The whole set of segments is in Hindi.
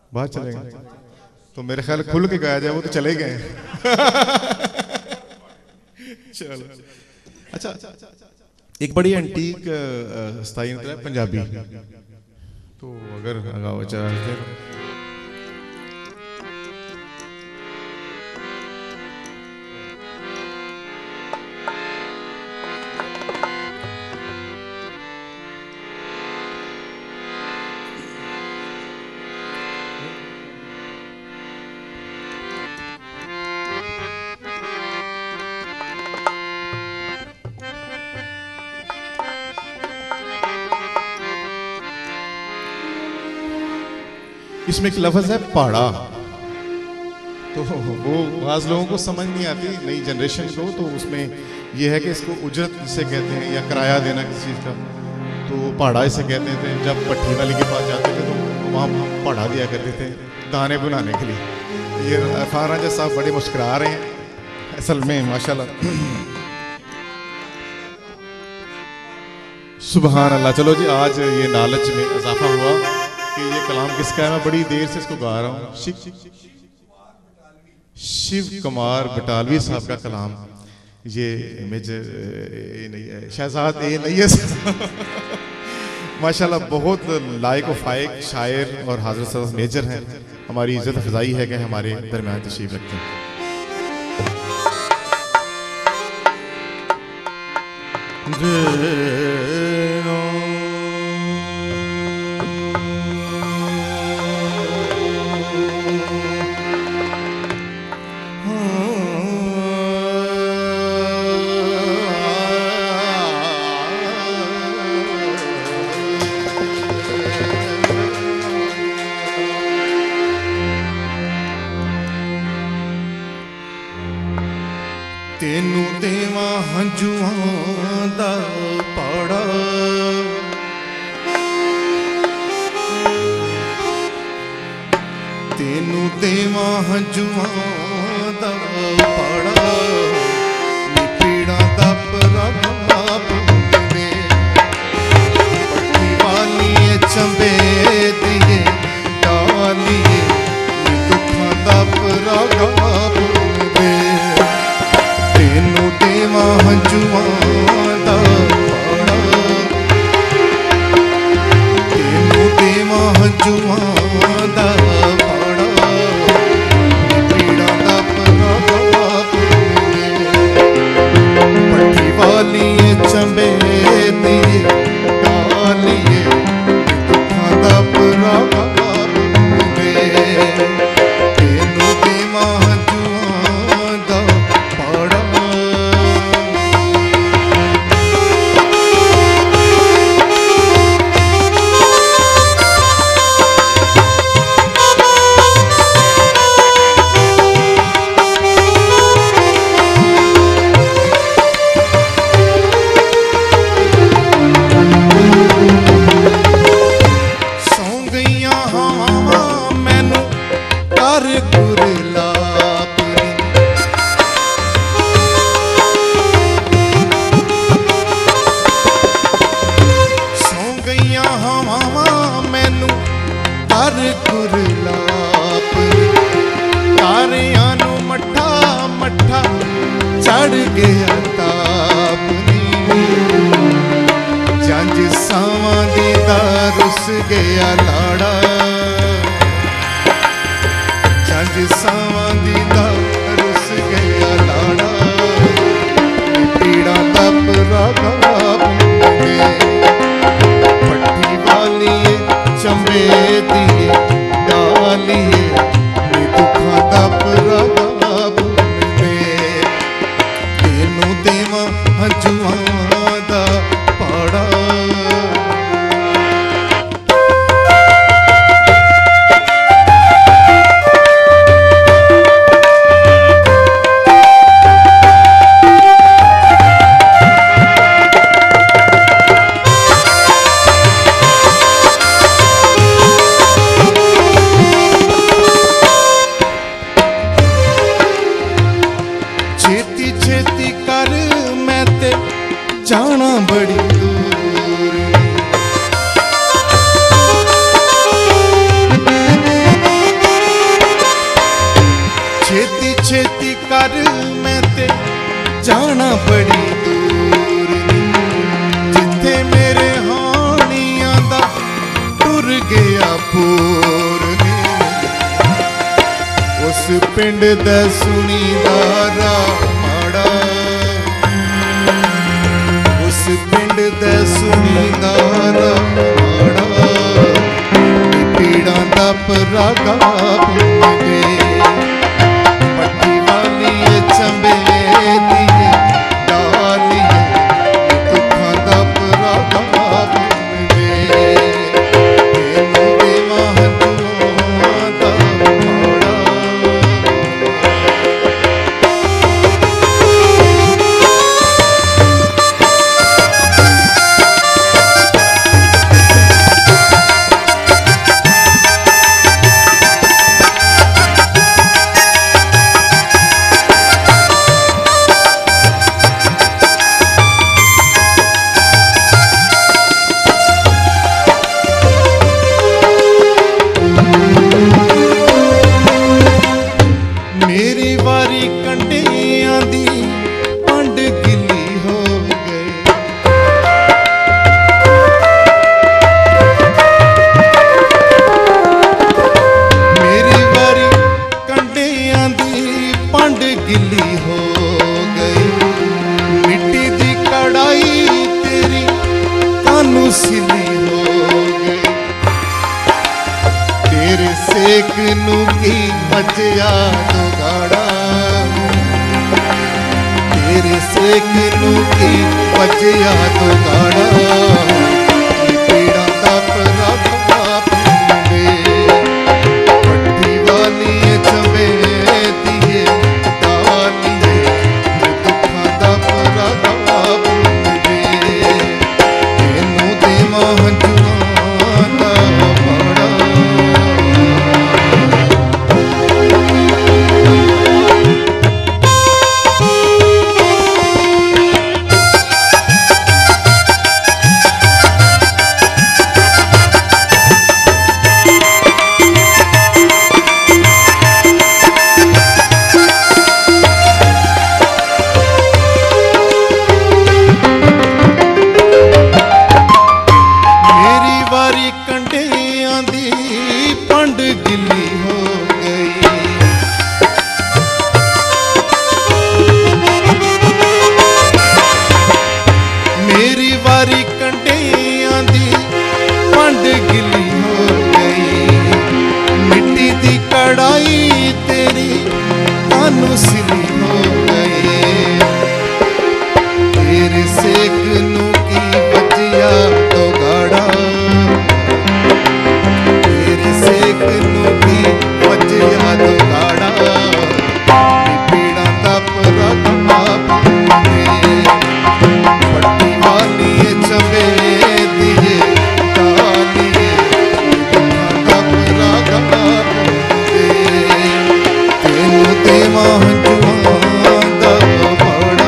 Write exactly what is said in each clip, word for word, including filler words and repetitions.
बाहर चले गए तो मेरे ख्याल खुल के गाया जाए, वो तो चले गए। चलो अच्छा, एक बड़ी एंटीक स्थाई नृत्य है पंजाबी, तो अगर गाओ चाहते इसमें एक लफ्ज है पहाड़ा, तो वो बाज़ लोगों को समझ नहीं आती, नई जनरेशन को, तो उसमें ये है कि इसको उजरत जिसे कहते हैं या किराया देना किसी चीज़ का, तो पहाड़ा इसे कहते थे। जब पट्टी वाली के पास जाते थे तो वहाँ पहाड़ा दिया करते थे दाने बनाने के लिए। ये इरफान राजा साहब बड़े मुस्कुरा रहे हैं असल में, माशाल्लाह, सुबहान अल्लाह। चलो जी, आज ये नालच में इजाफा हुआ कि ये कलाम किसका है, मैं बड़ी देर से इसको गा रहा हूँ। शिव शिव कुमार बटालवी साहब का कलाम, ये मेजर नहीं है, शहजाद ए नहीं है, माशाल्लाह बहुत लायक व फायक शायर और हाज़िर सदर मेजर हैं। हमारी इज्जत अफजाई है कि हमारे दरमियान तशरीफ रखते हैं। तेनू देवा हंजुआं दा पाड़ा, तेनू देवा हंजुआं दा पाड़ा, नी पीड़ा दा प्रभाव दे, पट्टी वाली चंबे दिए डालिए, नी दुखां दा प्रभाव दे, तेनू देवा हंजुआं दा पाड़ा, तेनू देवा हंजुआं दा पाड़ा, पीड़ा दा प्रभाव दे, पट्टी वाली चंबे दिए डालिए, दुखां दा प्रभाव दे, तेनू देवा हंजुआं दा पाड़ा। चढ़ गया ताप नी, जंज सावां दी दा रुस गया लाड़ा, जंज सावां दी दा रुस गया लाड़ा, पीड़ा दा प्रभाव दे, पट्टी वाली चंबे दिए डालिए, नी दुखां दा प्रभाव दे, तेनू देवा हंजुआं दा पाड़ा। बड़ी दूर नी, जिथे मेरे हानियां दा टुर गया पूर नी, उस पिंड दा सुनीदारा माड़ा, उस पिंड दा सुनीदारा माड़ा, पीड़ा दा परागा पुंदे, पट्टी वाली चंबे दिए डालिए, दुखां दा परागा पुंदे, तेनू देवां हंझुआं दा माड़ा। मेरी वारी कंडियां दी पंड गिली हो गई, मेरी वारी कंडियां दी पंड गिली हो गई, मिट्टी दी कढ़ाई तेरी कानू सिली हो गई, तेरे सेक नू की बचया तो गाड़ा, तेरे सेक नू की बचया तो गाड़ा, पीड़ा दा परागा पुंदे, पट्टी वाली चंबे दिए डालिए, दुखां दा परागा पुंदे, तेनू देवां हंझुआं दा माड़ा। मेरी वारी कंडियां दी पंड गिली हो गई, मेरी वारी कंडियां दी पंड गिली हो गई, मिट्टी दी कढ़ाई तेरी कानू सिली हो गई, तेरे सेक नू की बचिया तो गाड़ा, तेरे सेक नू की बचिया तो गाड़ा, पीड़ा दा परागा पुंदे, पट्टी वाली चंबे दिए डालिए, दुखां दा परागा पुंदे, तेनू देवां हंझुआं दा माड़ा।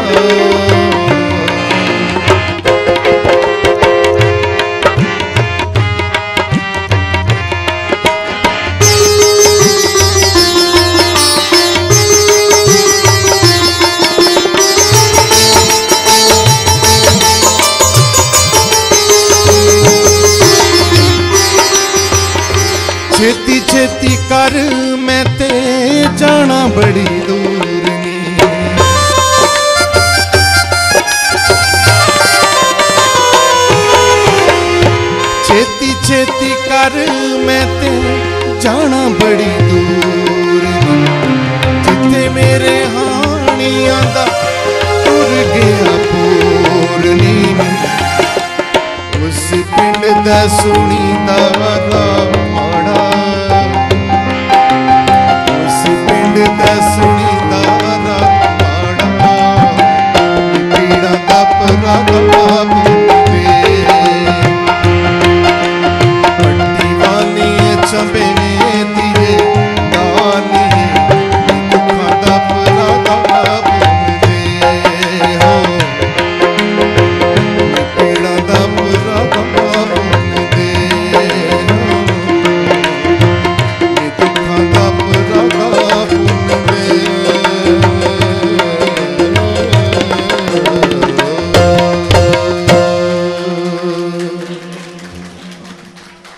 छेती छेती कर मैं ते जाना बड़ी दूर नी, छेती छेती कर मैं ते जाना बड़ी दूर नी, जिथे मेरे हानियां दा टुर गया पूर नी, उस पिंड दा सुनीदारा माड़ा, उस पिंड दा सुनीदारा माड़ा, पीड़ा दा परागा पुंदे, पट्टी वाली चंबे